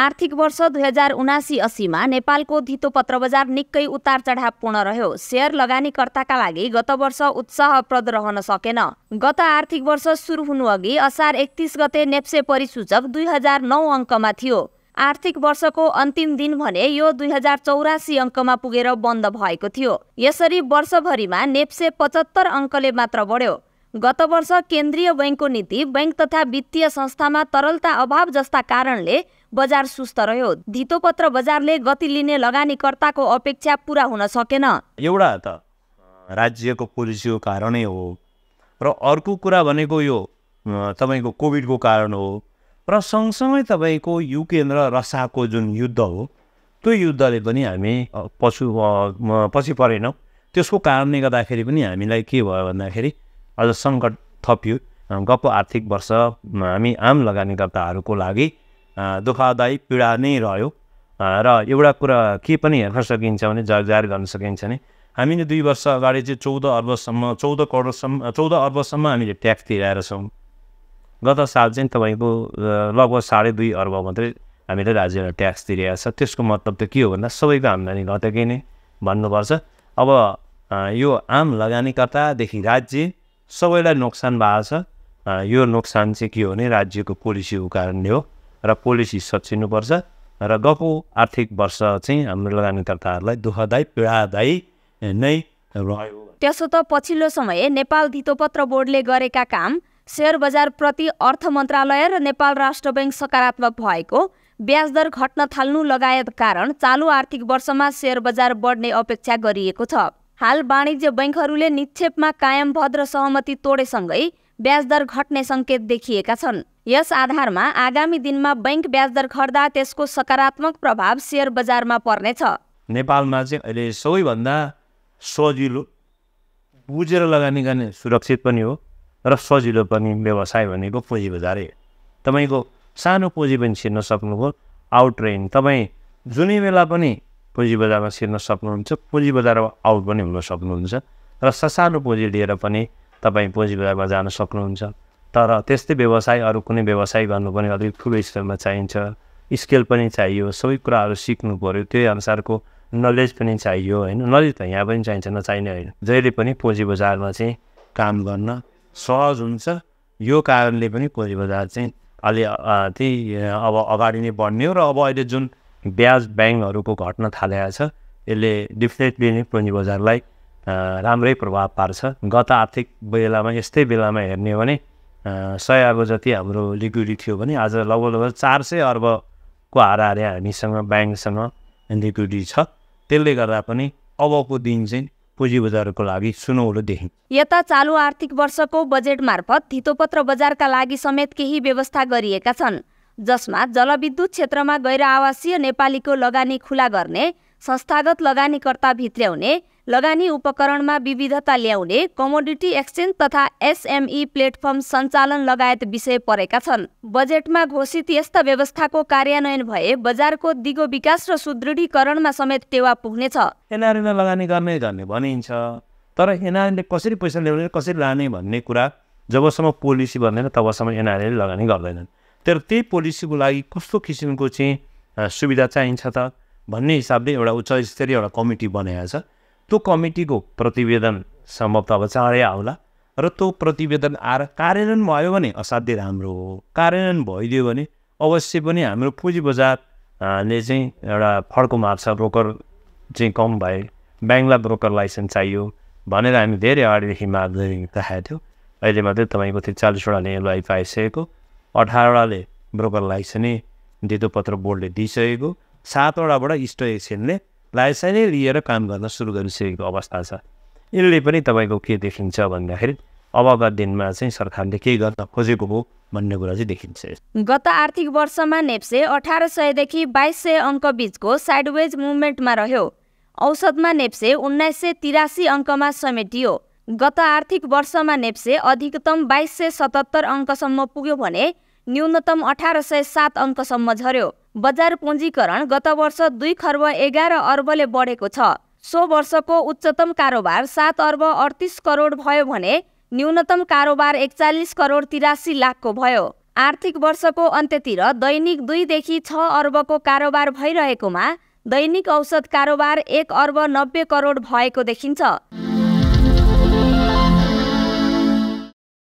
आर्थिक वर्ष 2079-80 मा नेपालको धितोपत्र बजार निकै उतार चढावपूर्ण रह्यो। शेयर लगानीकर्ताका लागि गत वर्ष उत्साहप्रद रहन सकेन। गत आर्थिक वर्ष सुरु हुनुअघि असार 31 गते नेप्से परिसूचक 2009 अङ्कमा थियो। आर्थिक वर्षको अन्तिम दिन भने यो 2084 अङ्कमा पुगेर बन्द भएको थियो। यसरी वर्षभरिमा नेप्से 75 अङ्कले मात्र बढ्यो। गत वर्ष केन्द्रीय बैंकको नीति, बैंक तथा वित्तीय संस्थामा तरलता अभाव जस्ता कारणले बजार सुस्त रह्यो। धितोपत्र बजारले गति लिने लगानीकर्ताको अपेक्षा पूरा हुन सकेन। एउटा त राज्यको पोलिसीको कारणै हो र अर्को कुरा भनेको यो तपाईको कोभिडको कारण हो र सँगसँगै तपाईको युक्रेन र रसियाको जुन युद्ध हो त्यो युद्धले पनि हामी पछि परेनौँ। त्यसको कारणले गर्दाखेरि पनि हामीलाई के भयो भन्दाखेरि अझ सङ्कट थपियो। गएको आर्थिक वर्ष हामी आम लगानीकर्ताहरूको लागि दुःखदायी पीडा नै रह्यो र एउटा कुरा के पनि हेर्न सकिन्छ भने जाहेर गर्न सकिन्छ भने हामीले 2 वर्ष अगाडि चाहिँ 14 अर्बसम्म हामीले ट्याक्स तिराएर छौँ। गत साल चाहिँ तपाईँको लगभग 2.5 अर्ब मात्रै हामीले राज्यलाई ट्याक्स तिरेको छ। त्यसको मतलब त के हो भन्दा सबैको आम्दानी घटेकै नै भन्नुपर्छ। अब यो आम लगानीकर्तादेखि राज्य सबैलाई नोक्सान भएको छ। यो नोक्सान चाहिँ के हो भने राज्यको पोलिसीको कारणले हो र पोलिसी सचिनुपर्छ र गएको आर्थिक वर्ष चाहिँ हाम्रो लगानीकर्ताहरूलाई दुःखदायी पीडादायी नै रह्यो। त्यसो त पछिल्लो समय नेपाल धितोपत्र बोर्डले गरेका काम, शेयर बजार प्रति अर्थ मन्त्रालय र नेपाल राष्ट्र बैंक सकारात्मक भएको, ब्याज दर घट्न थाल्नु लगायत कारण चालु आर्थिक वर्षमा शेयर बजार बढ्ने अपेक्षा गरिएको छ। हाल वाणिज्य बैंकहरूले निक्षेपमा कायम भद्र सहमति तोडेसँगै ब्याज दर घट्ने सङ्केत देखिएका छन्। यस आधारमा आगामी दिनमा बैंक ब्याज दर घट्दा त्यसको सकारात्मक प्रभाव शेयर बजारमा पर्नेछ। नेपालमा चाहिँ अहिले सबैभन्दा सजिलो, बुझेर लगानी गर्ने सुरक्षित पनि हो र सजिलो पनि व्यवसाय भनेको पुँजी बजारै। तपाईँको सानो पुँजी पनि छिर्न सक्नुभयो, आउटरेन तपाईँ जुनै बेला पनि पुँजी बजारमा छिर्न सक्नुहुन्छ, पुँजी बजारमा आउट पनि हुन सक्नुहुन्छ र सानो पुँजी लिएर पनि तपाईँ पुँजी बजारमा जान सक्नुहुन्छ। तर त्यस्तै व्यवसाय अरू कुनै व्यवसाय गर्नु पनि अलिक ठुलो स्तरमा चाहिन्छ, स्केल पनि चाहियो, सबै कुराहरू सिक्नु पऱ्यो, त्यही अनुसारको नलेज पनि चाहियो होइन। नलेज त यहाँ पनि चाहिन्छ, नचाहिने होइन। जहिले पनि पुँजी बजारमा चाहिँ काम गर्न सहज हुन्छ। यो कारणले पनि पुँजी बजार चाहिँ अलि त्यही अब अगाडि नै बढ्ने हो र अब अहिले जुन ब्याज ब्याङ्कहरूको घट्न थालेको छ यसले डेफिनेटली नै पुँजी बजारलाई राम्रै प्रभाव पार्छ। गत आर्थिक बेलामा यस्तै बेलामा हेर्ने हो भने 100 अर्ब जति हाम्रो लिक्विडिटी थियो भने आज लगभग 400 अर्बको हाराहारी हामीसँग ब्याङ्कसँग लिक्विडिटी छ। त्यसले गर्दा पनि अबको दिन चाहिँ पुँजी बजारको लागि सुनौलो देखिन्छ। यता चालु आर्थिक वर्षको बजेट मार्फत धितोपत्र बजारका लागि समेत केही व्यवस्था गरिएका छन्, जसमा जलविद्युत क्षेत्रमा गैर आवासीय नेपालीको लगानी खुला गर्ने, संस्थागत लगानीकर्ता भित्र्याउने, लगानी उपकरणमा विविधता ल्याउने, कमोडिटी एक्सचेन्ज तथा एसएमई प्लेटफर्म सञ्चालन लगायत विषय परेका छन्। बजेटमा घोषित यस्ता व्यवस्थाको कार्यान्वयन भए बजारको दिगो विकास र सुदृढीकरणमा समेत टेवा पुग्नेछ। एनआरएले लगानी गर्ने भनिन्छ, तर एनआरएले कसरी पैसा ल्याउने, कसरी लाने भन्ने कुरा जबसम्म पोलिसी बन्दैन तबसम्म एनआरएले लगानी गर्दैनन्। तर त्यही पोलिसीको लागि कस्तो किसिमको चाहिँ सुविधा चाहिन्छ त भन्ने हिसाबले एउटा उच्च स्तरीय एउटा कमिटी बनाएको छ। त्यो कमिटीको प्रतिवेदन सम्भवतः अब चाँडै आउला र त्यो प्रतिवेदन आएर कार्यान्वयन भयो भने असाध्यै राम्रो हो। कार्यान्वयन भइदियो भने अवश्य पनि हाम्रो पुँजी बजारले चाहिँ एउटा फड्को मार्छ। ब्रोकर चाहिँ कम भए, ब्याङ्कलाई ब्रोकर लाइसेन्स चाहियो भनेर हामी धेरै अगाडिदेखि माग गरिराखेको थियो। अहिले मात्रै तपाईँको 43वटाले एलआई पाइसकेको, 18वटाले ब्रोकर लाइसेन्स धितोपत्र बोर्डले दिइसकेको, 7वटाबाट स्टक एक्सचेन्जले लाइसेन्सै लिएर काम गर्न सुरु गरिसकेको अवस्था छ। यसले पनि तपाईँको के देखिन्छ भन्दाखेरि अबका दिनमा चाहिँ सरकारले के गर्न खोजेको हो भन्ने कुरा चाहिँ देखिन्छ। गत आर्थिक वर्षमा नेप्से 1800 देखि 2200 अङ्क बीचको साइडवेज मुभमेन्टमा रह्यो। औसतमा नेप्से 1983 अङ्कमा समेटियो। गत आर्थिक वर्षमा नेप्से अधिकतम 2277 अङ्कसम्म पुग्यो भने न्यूनतम 1807 अङ्कसम्म झर्यो। बजार पुँजीकरण गत वर्ष 2 खर्ब 11 अर्बले बढेको छ। सो वर्षको उच्चतम कारोबार 7 अर्ब 38 करोड भयो भने न्यूनतम कारोबार 41 करोड 83 लाखको भयो। आर्थिक वर्षको अन्त्यतिर दैनिक 2 देखि 6 अर्बको कारोबार भइरहेकोमा दैनिक औसत कारोबार 1 अर्ब 90 करोड भएको देखिन्छ।